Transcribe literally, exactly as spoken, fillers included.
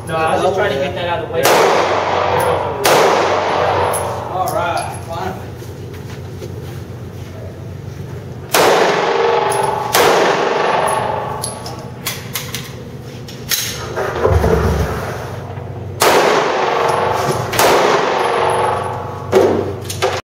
No, I was just trying to get that out of the way.